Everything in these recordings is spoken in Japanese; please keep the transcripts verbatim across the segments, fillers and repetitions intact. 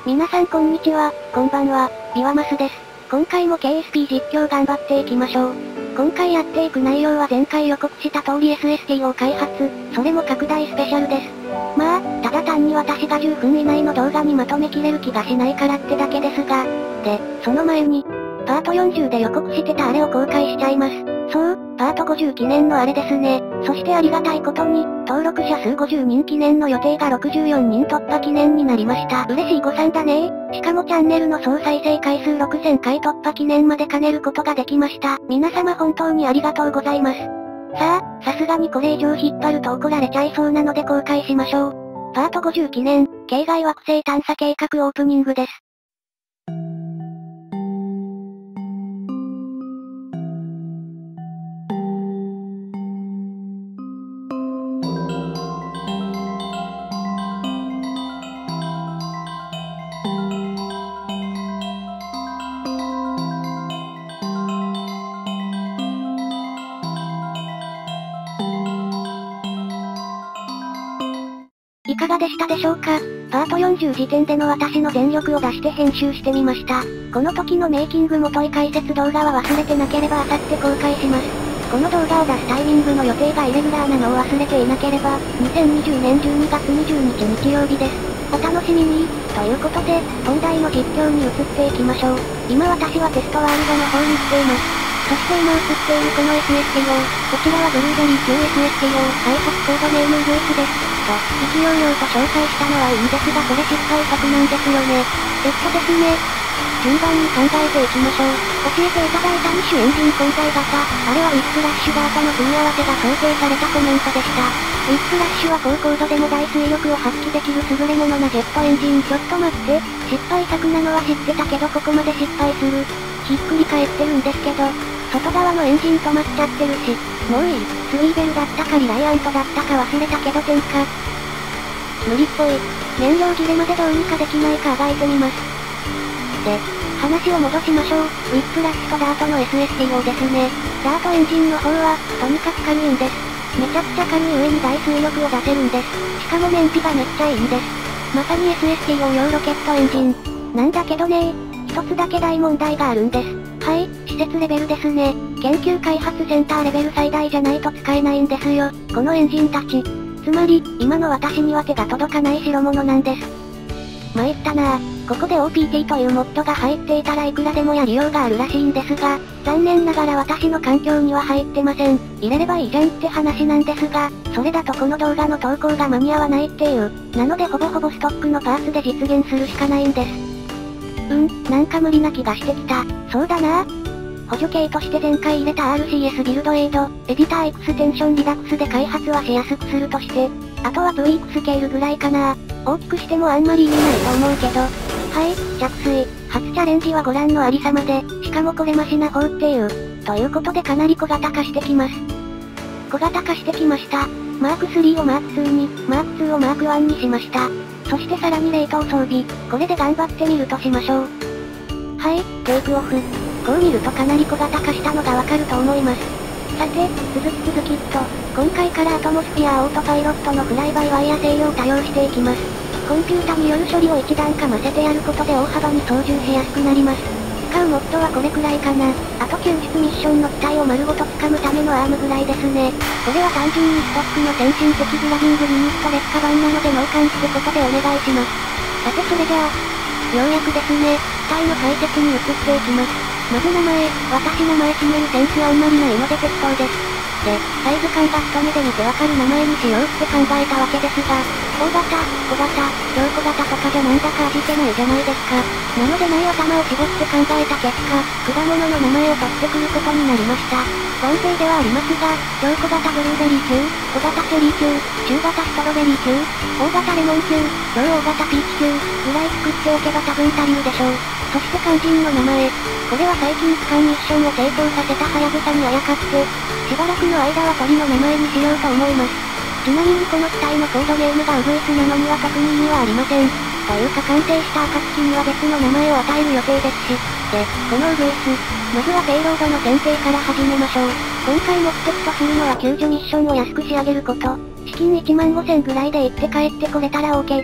皆さんこんにちは、こんばんは、ビワマスです。今回も ケーエスピー 実況頑張っていきましょう。今回やっていく内容は前回予告した通り エスエスディー を開発、それも拡大スペシャルです。まあ、ただ単に私がじゅっぷん以内の動画にまとめきれる気がしないからってだけですが。で、その前に、パートよんじゅうで予告してたあれを公開しちゃいます。そう、パートごじゅう記念のあれですね。そしてありがたいことに、登録者数ごじゅうにん記念の予定がろくじゅうよにん突破記念になりました。嬉しい誤算だねー。しかもチャンネルの総再生回数ろくせんかい突破記念まで兼ねることができました。皆様本当にありがとうございます。さあ、さすがにこれ以上引っ張ると怒られちゃいそうなので公開しましょう。パートごじゅう記念、系外惑星探査計画オープニングです。いかがでしたでしょうか？パートよんじゅう時点での私の全力を出して編集してみました。この時のメイキング元井解説動画は忘れてなければあさって公開します。この動画を出すタイミングの予定がイレギュラーなのを忘れていなければ、にせんにじゅうねんじゅうにがつにじゅうにち日曜日です。お楽しみに。ということで、本題の実況に移っていきましょう。今私はテストワールドの方に来ています。そして今映っているこの エスエスディー を、こちらはブルーベリー キューエスエスディー を開発コードネームウグイスです。と、意気揚々と紹介したのはいいんですがこれ失敗作なんですよね。えっとですね。順番に考えていきましょう。教えていただいたに種エンジン混在型、あれはウィップラッシュガートの組み合わせが想定されたコメントでした。ウィップラッシュは高高度でも大水力を発揮できる優れものなジェットエンジン。ちょっと待って、失敗作なのは知ってたけどここまで失敗する。ひっくり返ってるんですけど、外側のエンジン止まっちゃってるし、もういい、スイーベルだったかリライアントだったか忘れたけど点火。無理っぽい。燃料切れまでどうにかできないかあがいてみます。で、話を戻しましょう。ウィップラッシュとダートの エスエスディー をですね。ダートエンジンの方は、とにかく軽いんです。めちゃくちゃ軽い上に大水力を出せるんです。しかも燃費がめっちゃいいんです。まさに エスエスディー 用ロケットエンジン。なんだけどねー、一つだけ大問題があるんです。はい、施設レベルですね。研究開発センターレベル最大じゃないと使えないんですよ。このエンジンたち。つまり、今の私には手が届かない代物なんです。参ったなぁ。ここで オーピーティー というモッドが入っていたらいくらでもやりようがあるらしいんですが、残念ながら私の環境には入ってません。入れればいいじゃんって話なんですが、それだとこの動画の投稿が間に合わないっていう。なのでほぼほぼストックのパーツで実現するしかないんです。うん、なんか無理な気がしてきた。そうだなぁ。補助系として前回入れた アールシーエス ビルドエイド、エディターエクステンションリダックスで開発はしやすくするとして、あとはブイークスケールぐらいかな。大きくしてもあんまり意味ないと思うけど。はい、着水。初チャレンジはご覧のありさまで、しかもこれマシな方っていう。ということでかなり小型化してきます。小型化してきました。マークスリーをマークツーに、マークツーをマークワンにしました。そしてさらに冷凍装備。これで頑張ってみるとしましょう。はい、テイクオフ。こう見るとかなり小型化したのがわかると思います。さて、続き続きっと、今回からアトモスフィアオートパイロットのフライバイワイヤ制御を多用していきます。コンピュータによる処理を一段かませてやることで大幅に操縦しやすくなります。使うモッドはこれくらいかな。あと救出ミッションの機体を丸ごと掴むためのアームぐらいですね。これは単純にストックの先進的グラビングユニット劣化版なので納棺ってことでお願いします。さてそれじゃあ、ようやくですね、機体の解説に移っていきます。まず名前、私名前決めるセンスあんまりないので適当です。で、サイズ感が一目で見てわかる名前にしようって考えたわけですが、大型、小型、超小型とかじゃなんだか味気ないじゃないですか。なのでない頭を絞って考えた結果、果物の名前を取ってくることになりました。ワンペイではありますが、超小型ブルーベリー級、小型チェリー級、中型ストロベリー級、大型レモン級、超大型ピーチ級、ぐらい作っておけば多分足りるでしょう。そして肝心の名前。これは最近使うミッションを成功させたハヤブサにあやかって、しばらくの間は鳥の名前にしようと思います。ちなみにこの機体のコードネームがウグイスなのには特に意味はありません。というか完成した暁には別の名前を与える予定ですし。で、このウグイス、まずはペイロードの選定から始めましょう。今回目的とするのは救助ミッションを安く仕上げること。資金いちまんごせんぐらいで行って帰ってこれたら OK です。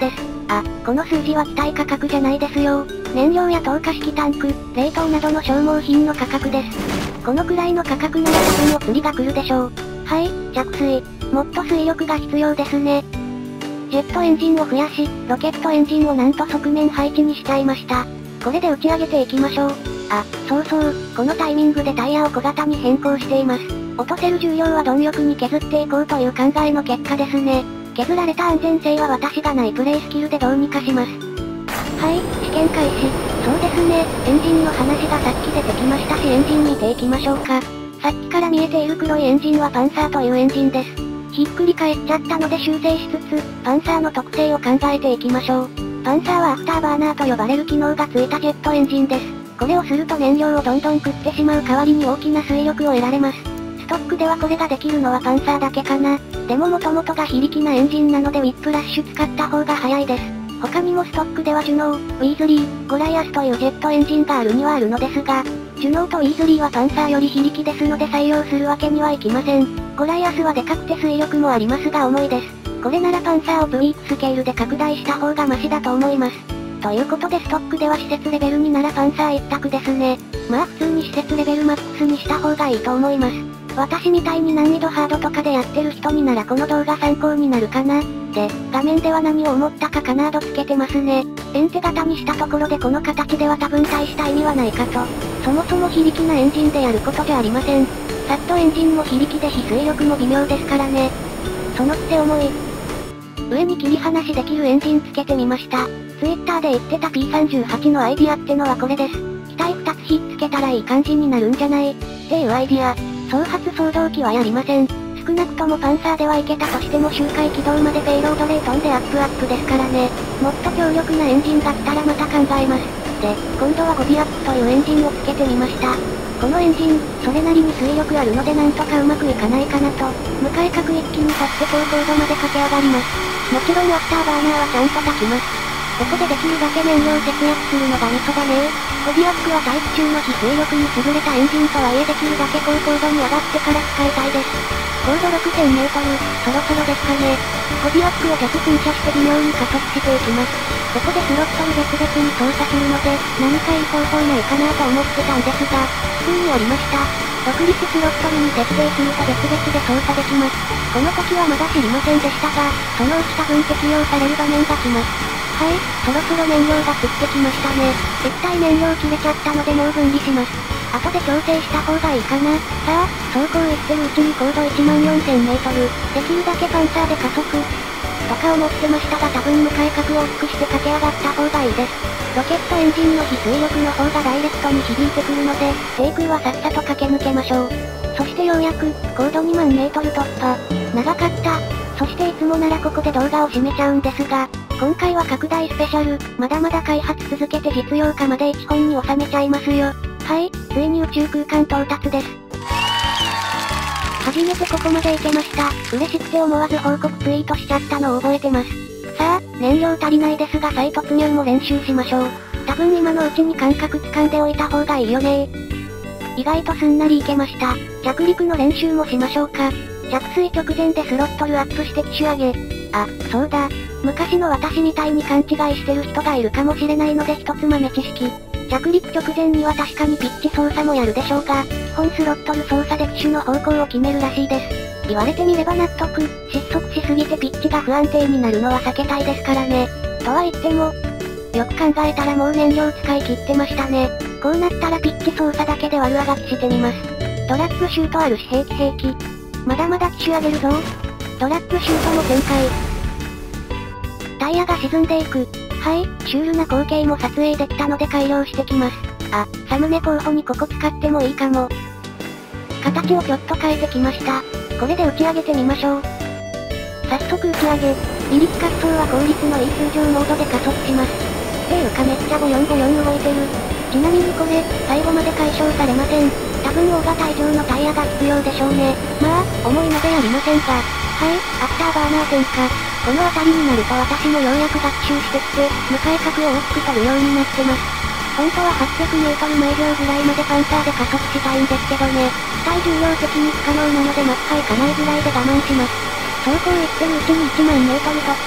あ、この数字は機体価格じゃないですよ。燃料や投下式タンク、冷凍などの消耗品の価格です。このくらいの価格なら多分お釣りが来るでしょう。はい、着水。もっと水力が必要ですね。ジェットエンジンを増やし、ロケットエンジンをなんと側面配置にしちゃいました。これで打ち上げていきましょう。あ、そうそう、このタイミングでタイヤを小型に変更しています。落とせる重量は貪欲に削っていこうという考えの結果ですね。削られた安全性は私がないプレイスキルでどうにかします。はい、試験開始。そうですね、エンジンの話がさっき出てきましたしエンジン見ていきましょうか。さっきから見えている黒いエンジンはパンサーというエンジンです。ひっくり返っちゃったので修正しつつ、パンサーの特性を考えていきましょう。パンサーはアフターバーナーと呼ばれる機能がついたジェットエンジンです。これをすると燃料をどんどん食ってしまう代わりに大きな水力を得られます。ストックではこれができるのはパンサーだけかな。でも元々が非力なエンジンなのでウィップラッシュ使った方が早いです。他にもストックではジュノー、ウィーズリー、ゴライアスというジェットエンジンがあるにはあるのですが、ジュノーとウィーズリーはパンサーより非力ですので採用するわけにはいきません。ゴライアスはでかくて水力もありますが重いです。これならパンサーをブイークスケールで拡大した方がマシだと思います。ということでストックでは施設レベルにならパンサー一択ですね。まあ普通に施設レベルマックスにした方がいいと思います。私みたいに難易度ハードとかでやってる人にならこの動画参考になるかな。で、画面では何を思ったかカナードつけてますね。エンテ型にしたところでこの形では多分大した意味はないかと。そもそも非力なエンジンでやることじゃありません。サッとエンジンも非力で非水力も微妙ですからね。そのくせ重い。上に切り離しできるエンジンつけてみました。ツイッターで言ってた ピーさんじゅうはち のアイディアってのはこれです。機体ふたつひっつけたらいい感じになるんじゃないっていうアイディア。総発送動機はやりません。少なくともパンサーではいけたとしても周回軌道までペイロードレートンでアップアップですからね。もっと強力なエンジンが来たらまた考えます。で、今度はゴビアップというエンジンをつけてみました。このエンジン、それなりに水力あるのでなんとかうまくいかないかなと、向かい角一気に沿って高高度まで駆け上がります。もちろんアフターバーナーはちゃんと焚きます。ここでできるだけ燃料節約するのがミソだね。ゴビアップは大気中の非水力に優れたエンジンとはいえできるだけ高高度に上がってから使いたいです。高度ろくせんメートル、そろそろですかね。ゴビアップを逆噴射して微妙に加速していきます。ここでスロットル別々に操作するので、何かいい方法ないかなと思ってたんですが、普通にありました。独立スロットルに設定すると別々で操作できます。この時はまだ知りませんでしたが、そのうち多分適用される場面が来ます。はい、そろそろ燃料が食ってきましたね。一体燃料切れちゃったのでもう分離します。後で調整した方がいいかな。さあ、走行行ってるうちに高度いちまんよんせんメートル、できるだけパンサーで加速。とか思ってましたが多分向かい角を大きくして駆け上がった方がいいです。ロケットエンジンの非水力の方がダイレクトに響いてくるので、低空はさっさと駆け抜けましょう。そしてようやく、高度にまんメートル突破。長かった。そしていつもならここで動画を締めちゃうんですが、今回は拡大スペシャル、まだまだ開発続けて実用化までいっぽんに収めちゃいますよ。はい、ついに宇宙空間到達です。初めてここまで行けました。嬉しくて思わず報告ツイートしちゃったのを覚えてます。さあ、燃料足りないですが再突入も練習しましょう。多分今のうちに感覚掴んでおいた方がいいよね。意外とすんなりいけました。着陸の練習もしましょうか。着水直前でスロットルアップして機種上げ。あ、そうだ。昔の私みたいに勘違いしてる人がいるかもしれないので一つ豆知識。着陸直前には確かにピッチ操作もやるでしょうが、基本スロットル操作で機種の方向を決めるらしいです。言われてみれば納得。失速しすぎてピッチが不安定になるのは避けたいですからね。とは言っても、よく考えたらもう燃料使い切ってましたね。こうなったらピッチ操作だけで悪あがきしてみます。ドラッグシュートあるし平気平気。まだまだ機種上げるぞ。ドラッグシュートも展開。タイヤが沈んでいく。はい、シュールな光景も撮影できたので改良してきます。あ、サムネ候補にここ使ってもいいかも。形をちょっと変えてきました。これで打ち上げてみましょう。早速打ち上げ。離陸滑走は効率のいい通常モードで加速します。っていうかめっちゃボヨンボヨン動いてる。ちなみにこれ、最後まで解消されません。多分大型以上のタイヤが必要でしょうね。まあ、重いのでやりませんが。はい、アフターバーナー点火。この辺りになると私もようやく学習してきて、向かい角を大きく取るようになってます。本当ははっぴゃくメートル毎秒ぐらいまでパンサーで加速したいんですけどね。体重量的に不可能なのでマッハいかないぐらいで我慢します。走行行ってるうちにいちまんメートル突破。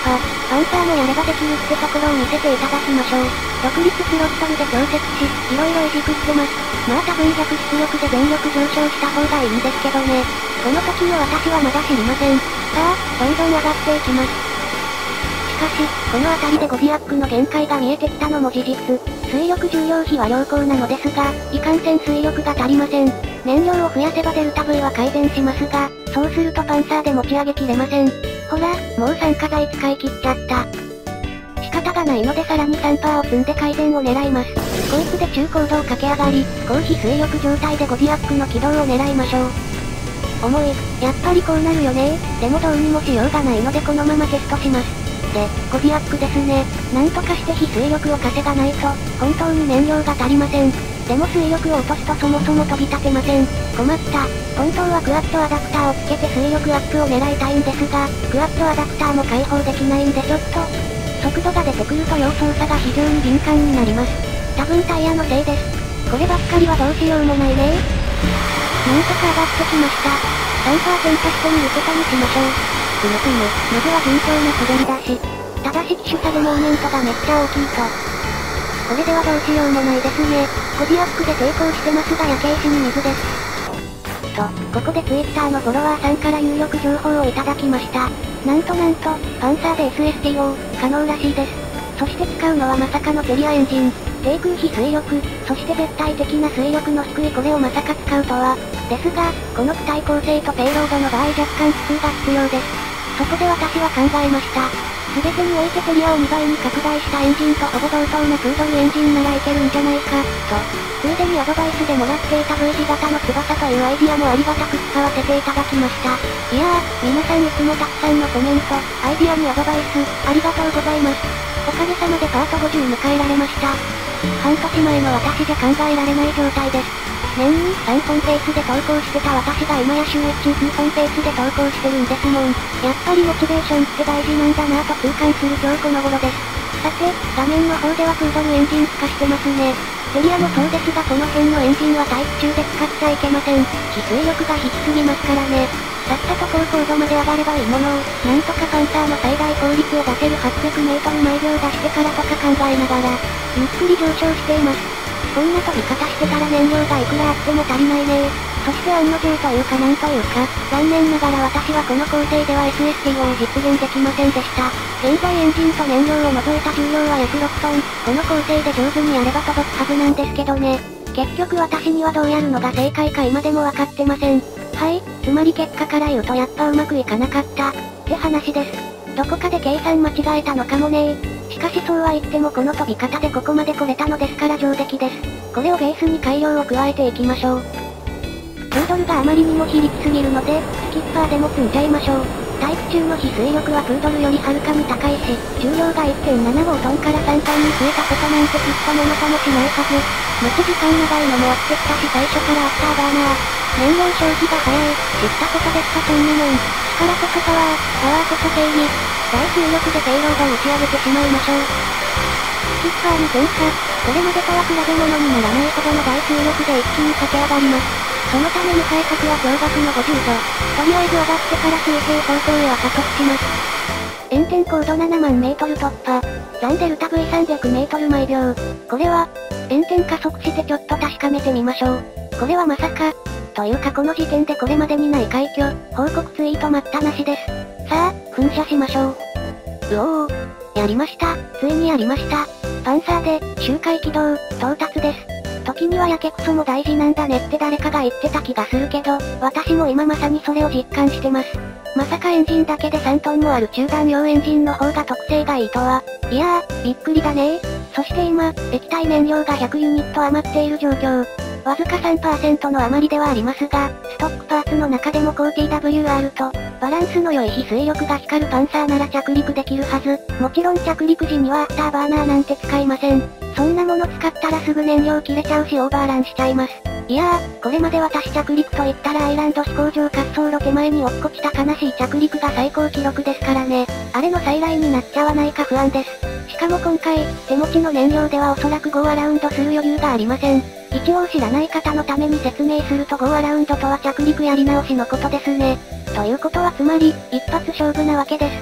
パンサーもやればできるってところを見せていただきましょう。独立スロットルで調節し、いろいろいじくってます。まあ多分逆出力で電力上昇した方がいいんですけどね。この時の私はまだ知りません。さあ、どんどん上がっていきます。しかし、この辺りでゴディアックの限界が見えてきたのも事実。水力重量比は良好なのですが、いかんせん水力が足りません。燃料を増やせばデルタ V は改善しますが、そうするとパンサーで持ち上げきれません。ほら、もう酸化剤使い切っちゃった。仕方がないのでさらに さんパーセント を積んで改善を狙います。こいつで中高度を駆け上がり、高非水力状態でゴディアックの起動を狙いましょう。重い。やっぱりこうなるよね。でもどうにもしようがないのでこのままテストします。で、ゴディアックですね。なんとかして非水力を稼がないと、本当に燃料が足りません。でも水力を落とすとそもそも飛び立てません。困った。本当はクワッドアダプターをつけて水力アップを狙いたいんですが、クワッドアダプターも開放できないんでちょっと、速度が出てくると要操作が非常に敏感になります。多分タイヤのせいです。こればっかりはどうしようもないね。なんとか上がってきました。さんパーセントしてみることにしましょう。ふむふむ、まずは順調な滑り出し。ただし機種差でモーメントがめっちゃ大きいと。これではどうしようもないですね。ゴディアックで抵抗してますが焼け石に水です。と、ここで Twitter のフォロワーさんから有力情報をいただきました。なんとなんと、パンサーで エスエスティーオー、可能らしいです。そして使うのはまさかのキャリアエンジン。低空非水力、そして絶対的な水力の低いこれをまさか使うとは。ですが、この躯体構成とペイロードの場合若干工夫が必要です。そこで私は考えました。すべてにおいてキャリアをにばいに拡大したエンジンとほぼ同等なプードルエンジンならいけるんじゃないか、と。ついでにアドバイスでもらっていた V 字型の翼というアイディアもありがたく使わせていただきました。いやー、皆さんいつもたくさんのコメント、アイディアにアドバイス、ありがとうございます。おかげさまでパートごじゅう迎えられました。半年前の私じゃ考えられない状態です。年にさんほんペースで投稿してた私が今や週いち、にほんペースで投稿してるんですもん。やっぱりモチベーションって大事なんだなぁと痛感する今日この頃です。さて、画面の方ではプードルエンジン化してますね。セリアもそうですがこの辺のエンジンは待機中で使っちゃいけません。非水力が低すぎますからね。さっさと高高度まで上がればいいものを、なんとかパンサーの最大効率を出せるはっぴゃくメートル毎秒出してからとか考えながら、ゆっくり上昇しています。こんな飛び方してたら燃料がいくらあっても足りないねー。そして案の定というかなんというか、残念ながら私はこの工程では エスエスティーオー を実現できませんでした。現在エンジンと燃料を除いた重量は約ろくトン。この工程で上手にやれば届くはずなんですけどね。結局私にはどうやるのが正解か今でもわかってません。はい、つまり結果から言うとやっぱうまくいかなかった。って話です。どこかで計算間違えたのかもねー。しかしそうは言ってもこの飛び方でここまで来れたのですから上出来です。これをベースに改良を加えていきましょう。プードルがあまりにも非力すぎるので、スキッパーでも積んじゃいましょう。待機中の非水力はプードルよりはるかに高いし、重量が いってんななご トンからさんトンに増えたことなんてきっとものともしないはず。待ち時間長いのもあってきたし最初からアフターバーナー。燃料消費が早い、知ったことですかそんなもん。力こそパワー、パワーこそ正義。大水力でペイロードを打ち上げてしまいましょう。スキッパーに点火。これまでとは比べ物にならないほどの大水力で一気に駆け上がります。そのため向かい角は驚愕のごじゅうど。とりあえず上がってから水平方向へは加速します。炎天高度ななまんメートル突破。残デルタ ブイさんびゃくメートル毎秒。これは、炎天加速してちょっと確かめてみましょう。これはまさか、というかこの時点でこれまでにない快挙、報告ツイート待ったなしです。さあ、噴射しましょう。うおー。やりました。ついにやりました。パンサーで、周回軌道、到達です。時にはやけくそも大事なんだねって誰かが言ってた気がするけど、私も今まさにそれを実感してます。まさかエンジンだけでさんトンもある中弾用エンジンの方が特性がいいとは。いやー、びっくりだねー。そして今、液体燃料がひゃくユニット余っている状況。わずか さんパーセント の余りではありますが、ストックパーツの中でも高 ティーダブリューアール と、バランスの良い非水力が光るパンサーなら着陸できるはず。もちろん着陸時にはアフターバーナーなんて使いません。そんなもの使ったらすぐ燃料切れちゃうしオーバーランしちゃいます。いやー、これまで私着陸と言ったらアイランド飛行場滑走路手前に落っこちた悲しい着陸が最高記録ですからね。あれの再来になっちゃわないか不安です。しかも今回、手持ちの燃料ではおそらくゴーアラウンドする余裕がありません。一応知らない方のために説明するとゴーアラウンドとは着陸やり直しのことですね。ということはつまり、一発勝負なわけです。し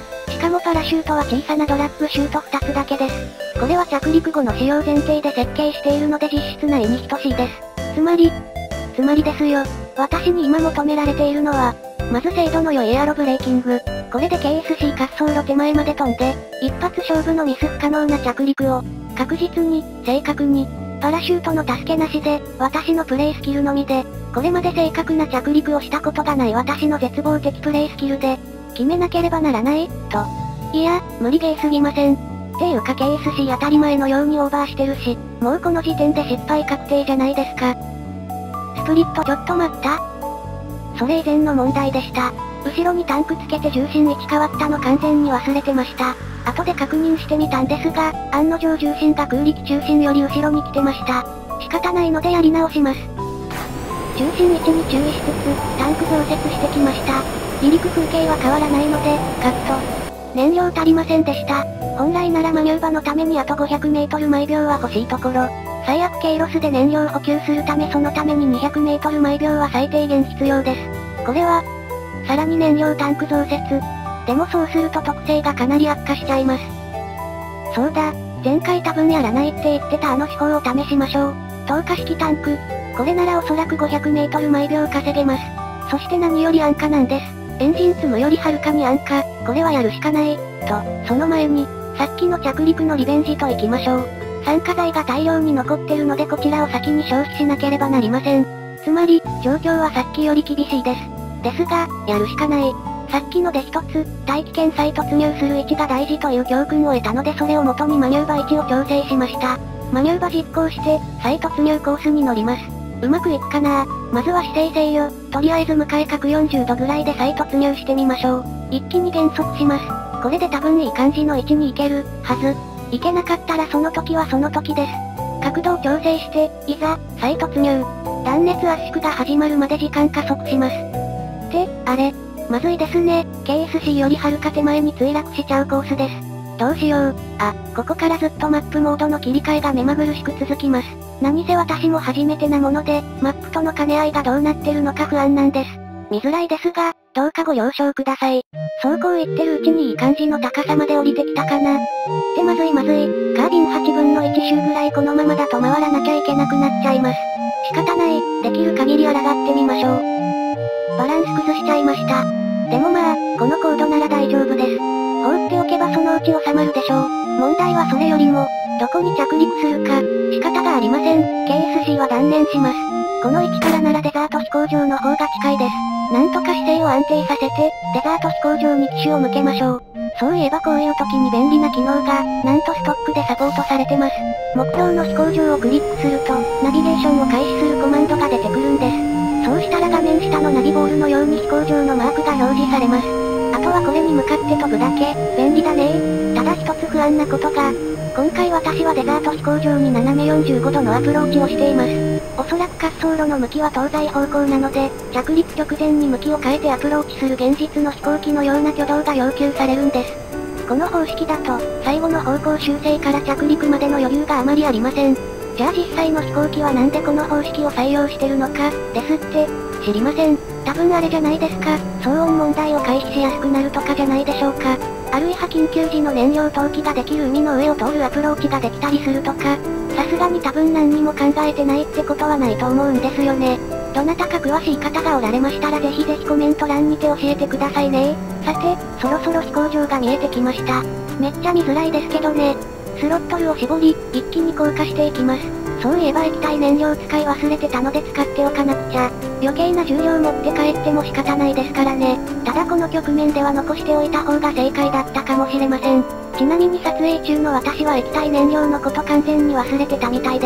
かもパラシュートは小さなドラッグシュートふたつだけです。これは着陸後の使用前提で設計しているので実質内に等しいです。つまり、つまりですよ。私に今求められているのは、まず精度の良いエアロブレーキング。これで ケーエスシー 滑走路手前まで飛んで、一発勝負のミス不可能な着陸を、確実に、正確に、パラシュートの助けなしで、私のプレイスキルのみで、これまで正確な着陸をしたことがない私の絶望的プレイスキルで、決めなければならない、と。いや、無理ゲーすぎません。っていうか ケーエスシー 当たり前のようにオーバーしてるし、もうこの時点で失敗確定じゃないですか。スプリットちょっと待った？それ以前の問題でした。後ろにタンクつけて重心位置変わったの完全に忘れてました。後で確認してみたんですが、案の定重心が空力中心より後ろに来てました。仕方ないのでやり直します。重心位置に注意しつつ、タンク増設してきました。離陸風景は変わらないので、カット。燃料足りませんでした。本来ならマニューバのためにあとごひゃくメートル毎秒は欲しいところ。最悪経ロスで燃料補給するためそのためににひゃくメートル毎秒は最低限必要です。これは、さらに燃料タンク増設。でもそうすると特性がかなり悪化しちゃいます。そうだ、前回多分やらないって言ってたあの手法を試しましょう。投下式タンク。これならおそらくごひゃくメートル毎秒稼げます。そして何より安価なんです。エンジン積むよりはるかに安価。これはやるしかない。と、その前に、さっきの着陸のリベンジと行きましょう。酸化剤が大量に残ってるのでこちらを先に消費しなければなりません。つまり、状況はさっきより厳しいです。ですが、やるしかない。さっきので一つ、大気圏再突入する位置が大事という教訓を得たのでそれを元にマニューバ位置を調整しました。マニューバ実行して、再突入コースに乗ります。うまくいくかな？まずは姿勢せよ。とりあえず向かい角よんじゅうどぐらいで再突入してみましょう。一気に減速します。これで多分いい感じの位置に行ける、はず。行けなかったらその時はその時です。角度を調整して、いざ、再突入。断熱圧縮が始まるまで時間加速します。って、あれ、まずいですね。ケーエスシー よりはるか手前に墜落しちゃうコースです。どうしよう。あ、ここからずっとマップモードの切り替えが目まぐるしく続きます。何せ私も初めてなもので、マップとの兼ね合いがどうなってるのか不安なんです。見づらいですが、どうかご了承ください。走行行ってるうちにいい感じの高さまで降りてきたかな。ってまずいまずい、カービンはちぶんのいち周ぐらいこのままだと回らなきゃいけなくなっちゃいます。仕方ない、できる限り抗ってみましょう。バランス崩しちゃいました。でもまあ、この高度なら大丈夫です。放っておけばそのうち収まるでしょう。問題はそれよりも、どこに着陸するか、仕方がありません。ケーエスシー は断念します。この位置からならデザート飛行場の方が近いです。なんとか姿勢を安定させて、デザート飛行場に機種を向けましょう。そういえばこういう時に便利な機能が、なんとストックでサポートされてます。目標の飛行場をクリックすると、ナビゲーションを開始するコマンドが出てくるんです。そうしたら画面下のナビボールのように飛行場のマークが表示されます。あとはこれに向かって飛ぶだけ、便利だねー。ただ一つ不安なことが、今回私はデザート飛行場に斜めよんじゅうごどのアプローチをしています。おそらく滑走路の向きは東西方向なので、着陸直前に向きを変えてアプローチする現実の飛行機のような挙動が要求されるんです。この方式だと、最後の方向修正から着陸までの余裕があまりありません。じゃあ実際の飛行機はなんでこの方式を採用してるのか、ですって、知りません。多分あれじゃないですか、騒音問題を回避しやすくなるとかじゃないでしょうか。あるいは緊急時の燃料投棄ができる海の上を通るアプローチができたりするとか、さすがに多分何にも考えてないってことはないと思うんですよね。どなたか詳しい方がおられましたらぜひぜひコメント欄にて教えてくださいね。さて、そろそろ飛行場が見えてきました。めっちゃ見づらいですけどね。スロットルを絞り、一気に降下していきます。そういえば液体燃料使い忘れてたので使っておかなくちゃ。余計な重量持って帰っても仕方ないですからね。ただこの局面では残しておいた方が正解だったかもしれません。ちなみに撮影中の私は液体燃料のこと完全に忘れてたみたいです。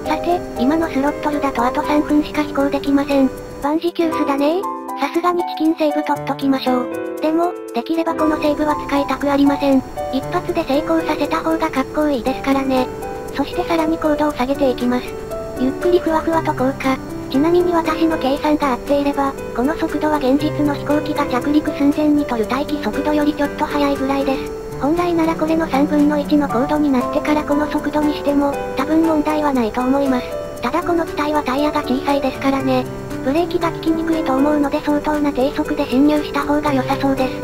さて、今のスロットルだとあとさんぷんしか飛行できません。万事休すだねー。さすがにチキンセーブ取っときましょう。でも、できればこのセーブは使いたくありません。一発で成功させた方がかっこいいですからね。そしてさらに高度を下げていきます。ゆっくりふわふわと降下。ちなみに私の計算が合っていれば、この速度は現実の飛行機が着陸寸前に取る待機速度よりちょっと速いぐらいです。本来ならこれのさんぶんのいちの高度になってからこの速度にしても、多分問題はないと思います。ただこの機体はタイヤが小さいですからね。ブレーキが効きにくいと思うので相当な低速で進入した方が良さそうです。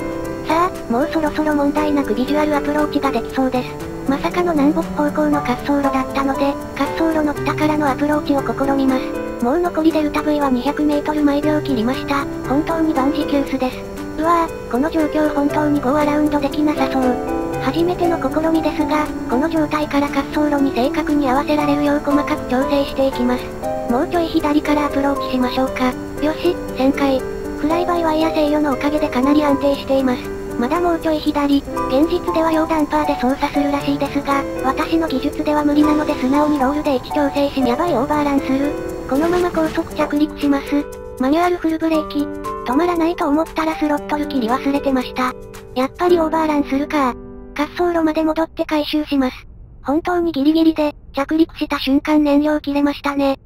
さあ、もうそろそろ問題なくビジュアルアプローチができそうです。まさかの南北方向の滑走路だったので、滑走路の北からのアプローチを試みます。もう残りデルタ V はにひゃくメートル毎秒切りました。本当に万事休すです。うわぁ、この状況本当にゴーアラウンドできなさそう。初めての試みですが、この状態から滑走路に正確に合わせられるよう細かく調整していきます。もうちょい左からアプローチしましょうか。よし、旋回。フライバイワイヤ制御のおかげでかなり安定しています。まだもうちょい左。現実では両ダンパーで操作するらしいですが、私の技術では無理なので素直にロールで位置調整しやばいオーバーランする。このまま高速着陸します。マニュアルフルブレーキ。止まらないと思ったらスロットル切り忘れてました。やっぱりオーバーランするか。滑走路まで戻って回収します。本当にギリギリで、着陸した瞬間燃料切れましたね。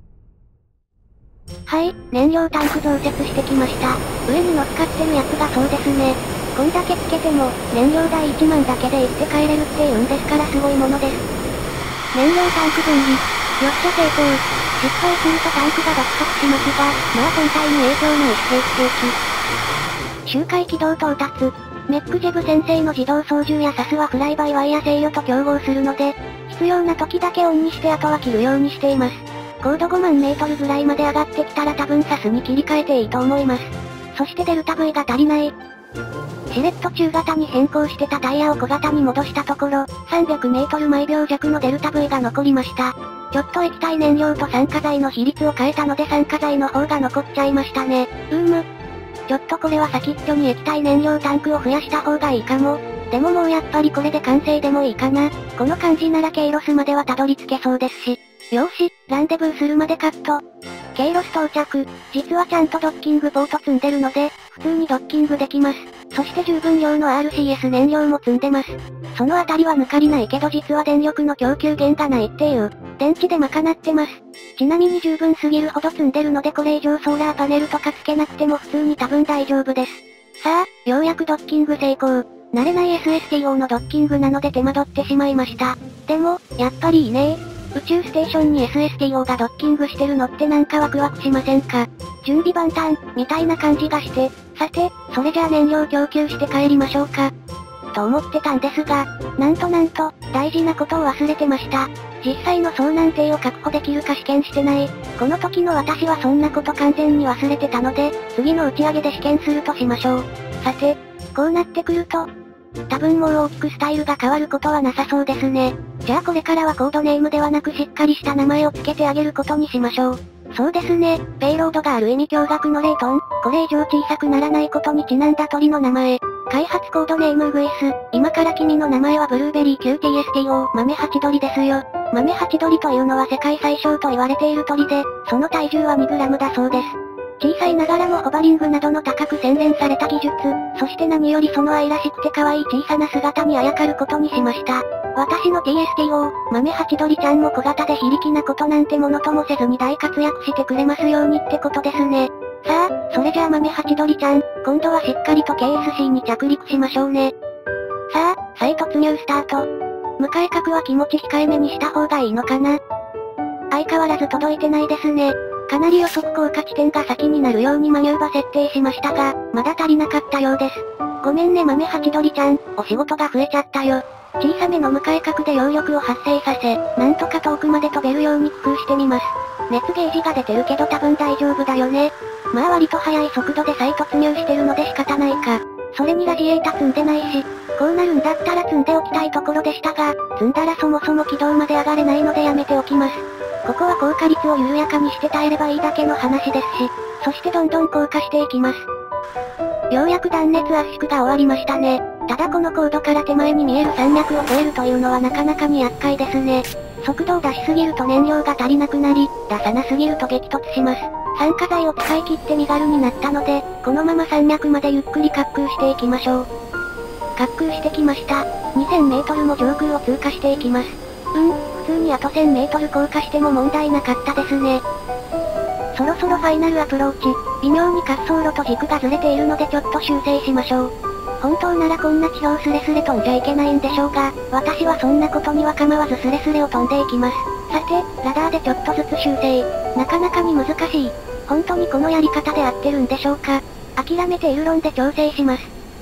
はい、燃料タンク増設してきました。上に乗っかってるやつがそうですね。こんだけつけても、燃料代いちまんだけで行って帰れるっていうんですからすごいものです。燃料タンク分離。よっしゃ成功。失敗するとタンクが爆発しますが、まあ本体に影響ないし平気。周回軌道到達。メックジェブ先生の自動操縦やサスはフライバイワイヤ制御と競合するので、必要な時だけオンにしてあとは切るようにしています。高度ごまんメートルぐらいまで上がってきたら多分サスに切り替えていいと思います。そしてデルタ V が足りない。しれっと中型に変更してたタイヤを小型に戻したところ、さんびゃくメートル毎秒弱のデルタ V が残りました。ちょっと液体燃料と酸化剤の比率を変えたので酸化剤の方が残っちゃいましたね。うーむ。ちょっとこれは先っちょに液体燃料タンクを増やした方がいいかも。でももうやっぱりこれで完成でもいいかな。この感じならケイロスまではたどり着けそうですし。よーし、ランデブーするまでカット。ケイロス到着。実はちゃんとドッキングポート積んでるので、普通にドッキングできます。そして十分量の アールシーエス 燃料も積んでます。そのあたりは抜かりないけど実は電力の供給源がないっていう、電池で賄ってます。ちなみに十分すぎるほど積んでるのでこれ以上ソーラーパネルとかつけなくても普通に多分大丈夫です。さあ、ようやくドッキング成功。慣れない エスエスティーオー のドッキングなので手間取ってしまいました。でも、やっぱりいいねー。宇宙ステーションに エスエスティーオー がドッキングしてるのってなんかワクワクしませんか？準備万端、みたいな感じがして、さて、それじゃあ燃料供給して帰りましょうか。と思ってたんですが、なんとなんと、大事なことを忘れてました。実際の遭難艇を確保できるか試験してない。この時の私はそんなこと完全に忘れてたので、次の打ち上げで試験するとしましょう。さて、こうなってくると、多分もう大きくスタイルが変わることはなさそうですね。じゃあこれからはコードネームではなくしっかりした名前を付けてあげることにしましょう。そうですね、ペイロードがある意味驚愕のレイトン、これ以上小さくならないことにちなんだ鳥の名前。開発コードネームウグイス、今から君の名前はブルーベリー キューティーエスティーオー 豆ハチドリですよ。豆ハチドリというのは世界最小と言われている鳥で、その体重は にグラム だそうです。小さいながらもホバリングなどの高く洗練された技術、そして何よりその愛らしくて可愛い小さな姿にあやかることにしました。私の ティーエスティーオー、豆ハチドリちゃんも小型で非力なことなんてものともせずに大活躍してくれますようにってことですね。さあ、それじゃあ豆ハチドリちゃん、今度はしっかりと ケーエスシー に着陸しましょうね。さあ、再突入スタート。向かい角は気持ち控えめにした方がいいのかな。相変わらず届いてないですね。かなり予測効果地点が先になるようにマニューバ設定しましたが、まだ足りなかったようです。ごめんね豆ハチドリちゃん、お仕事が増えちゃったよ。小さめの向かい角で揚力を発生させ、なんとか遠くまで飛べるように工夫してみます。熱ゲージが出てるけど多分大丈夫だよね。まあ割と速い速度で再突入してるので仕方ないか。それにラジエータ積んでないし、こうなるんだったら積んでおきたいところでしたが、積んだらそもそも軌道まで上がれないのでやめておきます。ここは降下率を緩やかにして耐えればいいだけの話ですし、そしてどんどん降下していきます。ようやく断熱圧縮が終わりましたね。ただこの高度から手前に見える山脈を越えるというのはなかなかに厄介ですね。速度を出しすぎると燃料が足りなくなり、出さなすぎると激突します。酸化剤を使い切って身軽になったので、このまま山脈までゆっくり滑空していきましょう。滑空してきました。にせんメートルも上空を通過していきます。うん、普通にあとせんメートル降下しても問題なかったですね。そろそろファイナルアプローチ。微妙に滑走路と軸がずれているのでちょっと修正しましょう。本当ならこんな地表スレスレ飛んじゃいけないんでしょうが、私はそんなことには構わずスレスレを飛んでいきます。さて、ラダーでちょっとずつ修正。なかなかに難しい。本当にこのやり方で合ってるんでしょうか。諦めてエルロンで調整します。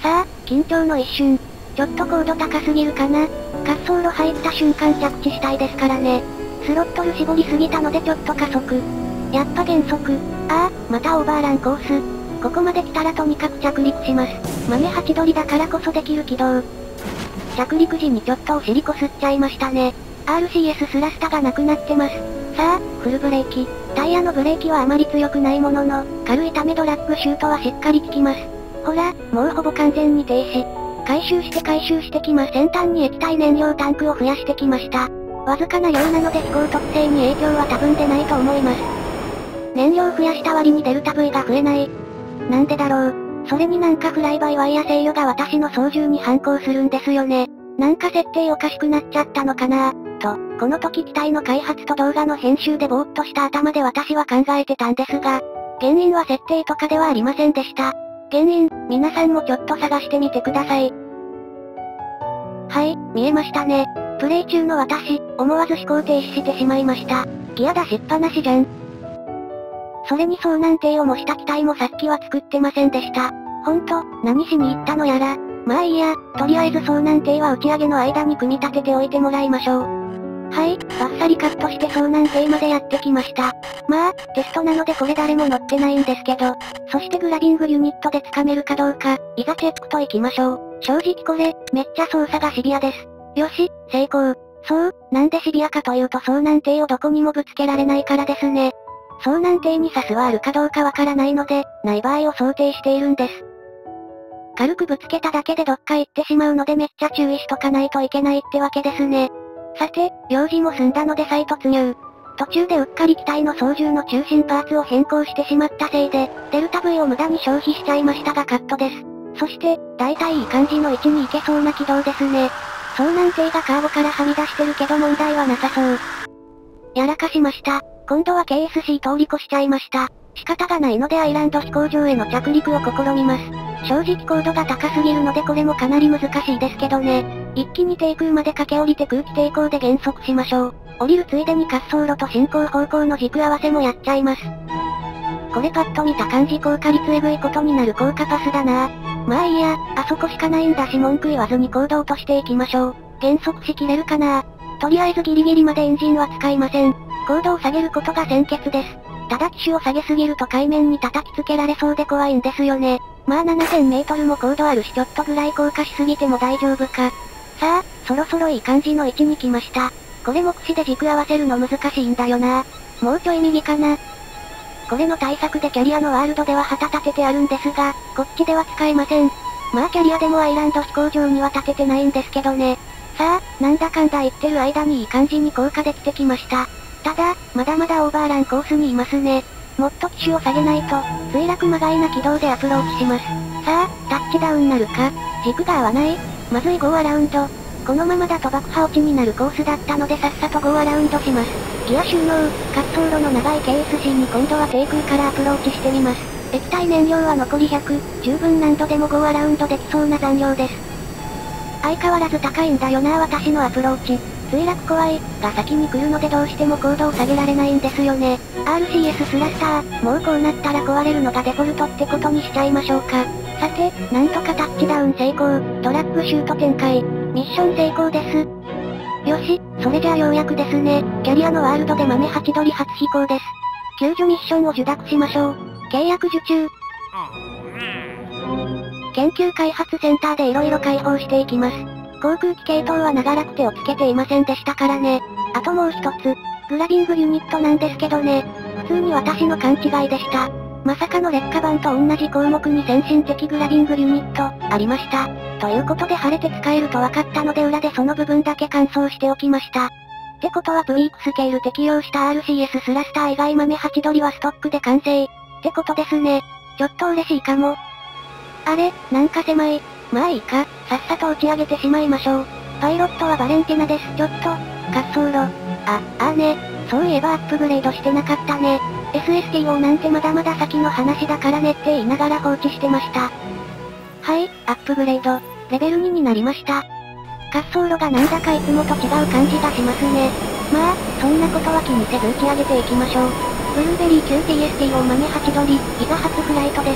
さあ、緊張の一瞬。ちょっと高度高すぎるかな。滑走路入った瞬間着地したいですからね。スロットル絞りすぎたのでちょっと加速。やっぱ減速。ああ、またオーバーランコース。ここまで来たらとにかく着陸します。豆ハチドリだからこそできる軌道。着陸時にちょっとお尻こすっちゃいましたね。アールシーエス スラスタがなくなってます。さあ、フルブレーキ。タイヤのブレーキはあまり強くないものの、軽いためドラッグシュートはしっかり効きます。ほら、もうほぼ完全に停止。回収して回収してきます。先端に液体燃料タンクを増やしてきました。わずかな量なので飛行特性に影響は多分出ないと思います。燃料増やした割にデルタ V が増えない。なんでだろう。それになんかフライバイワイや制御が私の操縦に反抗するんですよね。なんか設定おかしくなっちゃったのかなと、この時機体の開発と動画の編集でぼーっとした頭で私は考えてたんですが、原因は設定とかではありませんでした。原因、皆さんもちょっと探してみてください。はい、見えましたね。プレイ中の私、思わず思考停止してしまいました。ギア出しっぱなしじゃん。それに遭難艇を模した機体もさっきは作ってませんでした。ほんと、何しに行ったのやら。まあいいや、とりあえず遭難艇は打ち上げの間に組み立てておいてもらいましょう。はい、バッサリカットして遭難艇までやってきました。まあ、テストなのでこれ誰も乗ってないんですけど、そしてグラビングユニットで掴めるかどうか、いざチェックと行きましょう。正直これ、めっちゃ操作がシビアです。よし、成功。そう、なんでシビアかというと遭難艇をどこにもぶつけられないからですね。遭難艇にサスはあるかどうかわからないので、ない場合を想定しているんです。軽くぶつけただけでどっか行ってしまうのでめっちゃ注意しとかないといけないってわけですね。さて、用事も済んだので再突入。途中でうっかり機体の操縦の中心パーツを変更してしまったせいで、デルタ V を無駄に消費しちゃいましたがカットです。そして、だいたいいい感じの位置に行けそうな軌道ですね。遭難艇がカーボからはみ出してるけど問題はなさそう。やらかしました。今度は ケーエスシー 通り越しちゃいました。仕方がないのでアイランド飛行場への着陸を試みます。正直高度が高すぎるのでこれもかなり難しいですけどね。一気に低空まで駆け下りて空気抵抗で減速しましょう。降りるついでに滑走路と進行方向の軸合わせもやっちゃいます。これパッと見た感じ効果率エグいことになる効果パスだな。まあいいや、あそこしかないんだし文句言わずに高度落としていきましょう。減速しきれるかな。とりあえずギリギリまでエンジンは使いません。高度を下げることが先決です。ただ機種を下げすぎると海面に叩きつけられそうで怖いんですよね。まあななせんメートルも高度あるしちょっとぐらい降下しすぎても大丈夫か。さあ、そろそろいい感じの位置に来ました。これ目視で軸合わせるの難しいんだよな。もうちょい右かな。これの対策でキャリアのワールドでは旗立ててあるんですが、こっちでは使えません。まあキャリアでもアイランド飛行場には立ててないんですけどね。さあ、なんだかんだ言ってる間にいい感じに降下できてきました。ただ、まだまだオーバーランコースにいますね。もっと機種を下げないと、墜落まがいな軌道でアプローチします。さあ、タッチダウンなるか。軸が合わない。まずいゴーアラウンド。このままだと爆破落ちになるコースだったのでさっさとゴーアラウンドします。ギア収納、滑走路の長い ケーエスシー に今度は低空からアプローチしてみます。液体燃料は残りひゃく、十分何度でもゴーアラウンドできそうな残量です。相変わらず高いんだよな私のアプローチ。墜落怖い、が先に来るのでどうしても高度を下げられないんですよね。アールシーエス スラスター、もうこうなったら壊れるのがデフォルトってことにしちゃいましょうか。さて、なんとかタッチダウン成功、ドラッグシュート展開、ミッション成功です。よし、それじゃあようやくですね、キャリアのワールドで豆ハチドリ初飛行です。救助ミッションを受諾しましょう。契約受注。研究開発センターで色々開放していきます。航空機系統は長らく手をつけていませんでしたからね。あともう一つ、グラビングユニットなんですけどね。普通に私の勘違いでした。まさかの劣化版と同じ項目に先進的グラビングユニット、ありました。ということで晴れて使えると分かったので裏でその部分だけ乾燥しておきました。ってことはプリークスケール適用した アールシーエス スラスター以外豆ハチドリはストックで完成。ってことですね。ちょっと嬉しいかも。あれ、なんか狭い。まあいいか、さっさと打ち上げてしまいましょう。パイロットはバレンティナです。ちょっと、滑走路。あ、あーね。そういえばアップグレードしてなかったね。エスエスティーオー なんてまだまだ先の話だからねって言いながら放置してました。はい、アップグレード、レベルにになりました。滑走路がなんだかいつもと違う感じがしますね。まあ、そんなことは気にせず打ち上げていきましょう。ブルーベリー キューティーエスティーオー 豆ハチドリ、いざ初フライトです。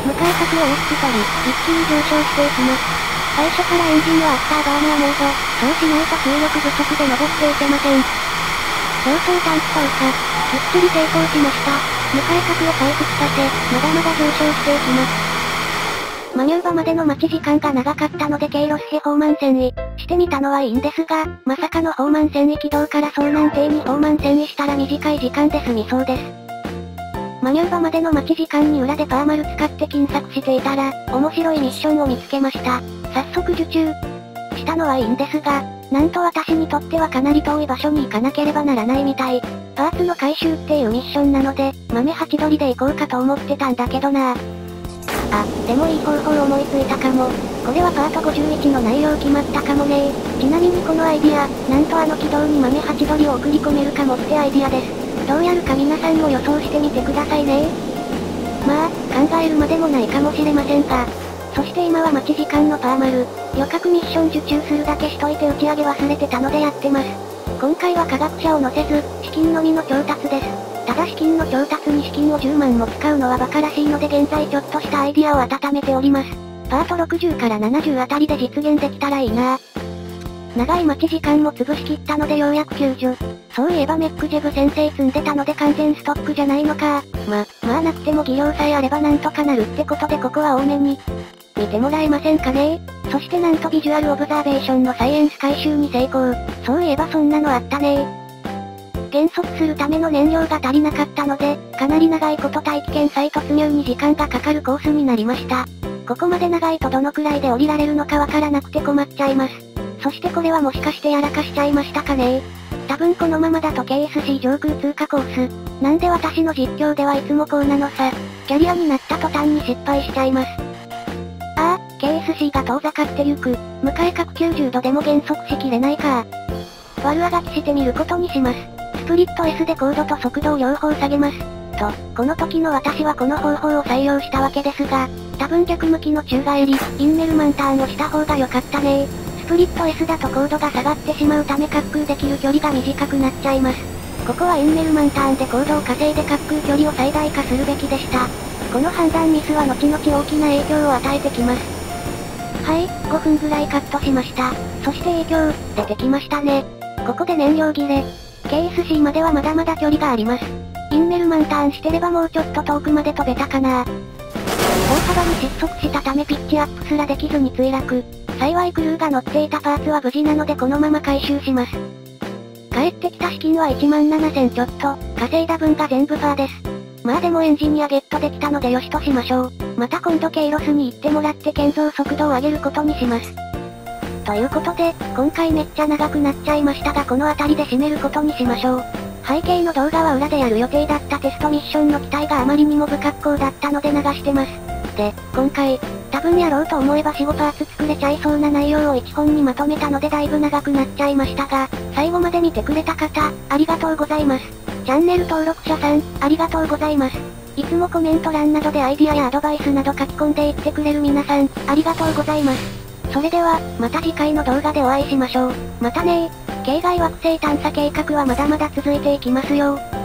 向かい角を大きく取り、一気に上昇していきます。最初からエンジンはアフターバーナーモード、そうしないと水力不足で登っていけません。上昇タンク投下、きっちり成功しました。向かい角を回復させ、まだまだ上昇していきます。マニューバまでの待ち時間が長かったので経路スヘホーマン遷移してみたのはいいんですが、まさかのホーマン遷移軌道から遭難艇にホーマン遷移したら短い時間で済みそうです。マニューバまでの待ち時間に裏でパーマル使って金策していたら、面白いミッションを見つけました。早速受注したのはいいんですが、なんと私にとってはかなり遠い場所に行かなければならないみたい。パーツの回収っていうミッションなので、豆ハチドリで行こうかと思ってたんだけどなぁ。あ、でもいい方法思いついたかも。これはパートごじゅういちの内容決まったかもねー。ちなみにこのアイディア、なんとあの軌道に豆ハチドリを送り込めるかもってアイディアです。どうやるか皆さんも予想してみてくださいねー。まあ、考えるまでもないかもしれませんが。そして今は待ち時間のパーマル。旅客ミッション受注するだけしといて打ち上げ忘れてたのでやってます。今回は科学者を乗せず、資金のみの調達です。ただ資金の調達に資金をじゅうまんも使うのは馬鹿らしいので現在ちょっとしたアイディアを温めております。パートろくじゅうからななじゅうあたりで実現できたらいいなぁ。長い待ち時間も潰しきったのでようやく救助。そういえばメックジェブ先生積んでたので完全ストックじゃないのか。ま、まあなくても技量さえあればなんとかなるってことでここは多めに見てもらえませんかね。そしてなんとビジュアルオブザーベーションのサイエンス回収に成功。そういえばそんなのあったねー。減速するための燃料が足りなかったので、かなり長いこと大気圏再突入に時間がかかるコースになりました。ここまで長いとどのくらいで降りられるのかわからなくて困っちゃいます。そしてこれはもしかしてやらかしちゃいましたかね。多分このままだと ケーエスシー 上空通過コース。なんで私の実況ではいつもこうなのさ。キャリアになった途端に失敗しちゃいます。ああ、ケーエスシー が遠ざかってゆく。向かい角きゅうじゅうどでも減速しきれないか。悪あがきしてみることにします。スプリット S で高度と速度を両方下げます。と、この時の私はこの方法を採用したわけですが、多分逆向きの宙返り、インメルマンターンをした方が良かったねー。スプリット S だと高度が下がってしまうため滑空できる距離が短くなっちゃいます。ここはインメルマンターンで高度を稼いで滑空距離を最大化するべきでした。この判断ミスは後々大きな影響を与えてきます。はい、ごふんぐらいカットしました。そして影響、出てきましたね。ここで燃料切れ。ケーエスシー まではまだまだ距離があります。インメルマンターンしてればもうちょっと遠くまで飛べたかな。大幅に失速したためピッチアップすらできずに墜落。幸いクルーが乗っていたパーツは無事なのでこのまま回収します。帰ってきた資金はいちまんななせんちょっと、稼いだ分が全部ファーです。まあでもエンジニアゲットできたのでよしとしましょう。また今度ケイロスに行ってもらって建造速度を上げることにします。ということで、今回めっちゃ長くなっちゃいましたがこの辺りで締めることにしましょう。背景の動画は裏でやる予定だったテストミッションの期待があまりにも不格好だったので流してます。で、今回、多分やろうと思えばよん、ごパーツ作れちゃいそうな内容をいっぽんにまとめたのでだいぶ長くなっちゃいましたが、最後まで見てくれた方、ありがとうございます。チャンネル登録者さん、ありがとうございます。いつもコメント欄などでアイディアやアドバイスなど書き込んでいってくれる皆さん、ありがとうございます。それでは、また次回の動画でお会いしましょう。またねー。系外惑星探査計画はまだまだ続いていきますよ。